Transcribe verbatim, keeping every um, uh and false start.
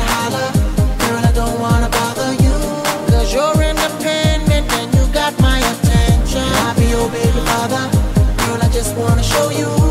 gotta holler. Girl, I don't wanna bother you, cause you're independent and you got my attention. I'll be your baby father. Girl, I just wanna show you